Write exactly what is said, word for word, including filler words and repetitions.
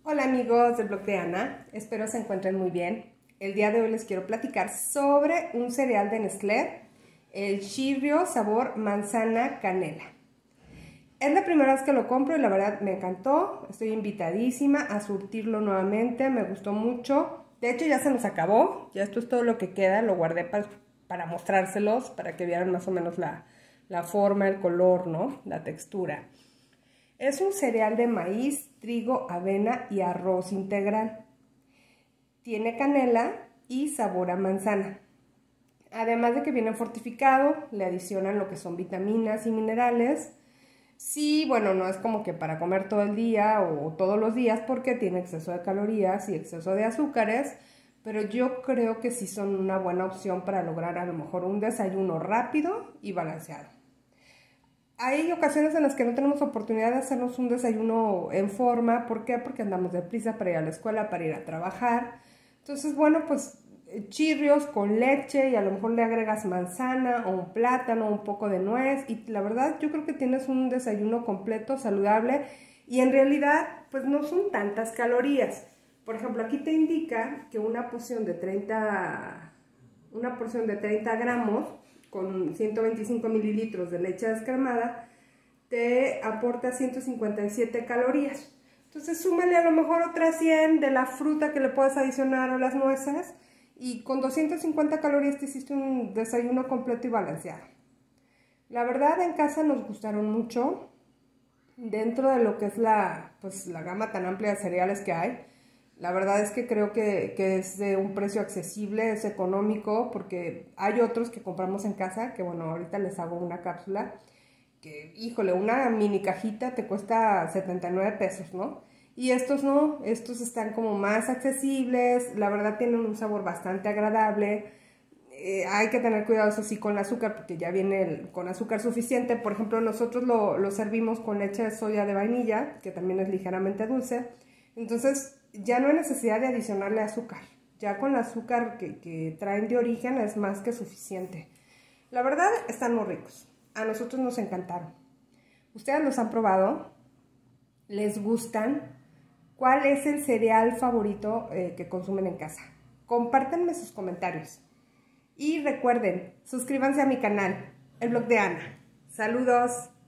Hola amigos del blog de Ana, espero se encuentren muy bien. El día de hoy les quiero platicar sobre un cereal de Nestlé, el Cheerios sabor manzana canela. Es la primera vez que lo compro y la verdad me encantó, estoy invitadísima a surtirlo nuevamente, me gustó mucho. De hecho ya se nos acabó, ya esto es todo lo que queda, lo guardé para, para mostrárselos, para que vieran más o menos la, la forma, el color, ¿no? La textura. Es un cereal de maíz, trigo, avena y arroz integral. Tiene canela y sabor a manzana. Además de que viene fortificado, le adicionan lo que son vitaminas y minerales. Sí, bueno, no es como que para comer todo el día o todos los días porque tiene exceso de calorías y exceso de azúcares, pero yo creo que sí son una buena opción para lograr a lo mejor un desayuno rápido y balanceado. Hay ocasiones en las que no tenemos oportunidad de hacernos un desayuno en forma. ¿Por qué? Porque andamos deprisa para ir a la escuela, para ir a trabajar. Entonces, bueno, pues Cheerios con leche y a lo mejor le agregas manzana o un plátano, un poco de nuez. Y la verdad yo creo que tienes un desayuno completo, saludable y en realidad pues no son tantas calorías. Por ejemplo, aquí te indica que una porción de treinta, una porción de treinta gramos con ciento veinticinco mililitros de leche descremada, te aporta ciento cincuenta y siete calorías. Entonces súmale a lo mejor otras cien de la fruta que le puedes adicionar o las nueces y con doscientas cincuenta calorías te hiciste un desayuno completo y balanceado. La verdad en casa nos gustaron mucho, dentro de lo que es la, pues, la gama tan amplia de cereales que hay. La verdad es que creo que, que es de un precio accesible, es económico, porque hay otros que compramos en casa, que bueno, ahorita les hago una cápsula, que híjole, una mini cajita te cuesta setenta y nueve pesos, ¿no? Y estos no, estos están como más accesibles, la verdad tienen un sabor bastante agradable. Eh, hay que tener cuidado eso sí con el azúcar, porque ya viene el, con azúcar suficiente. Por ejemplo, nosotros lo, lo servimos con leche de soya de vainilla, que también es ligeramente dulce. Entonces ya no hay necesidad de adicionarle azúcar, ya con el azúcar que, que traen de origen es más que suficiente. La verdad están muy ricos, a nosotros nos encantaron. ¿Ustedes los han probado? ¿Les gustan? ¿Cuál es el cereal favorito eh, que consumen en casa? Compártanme sus comentarios. Y recuerden, suscríbanse a mi canal, el blog de Ana. Saludos.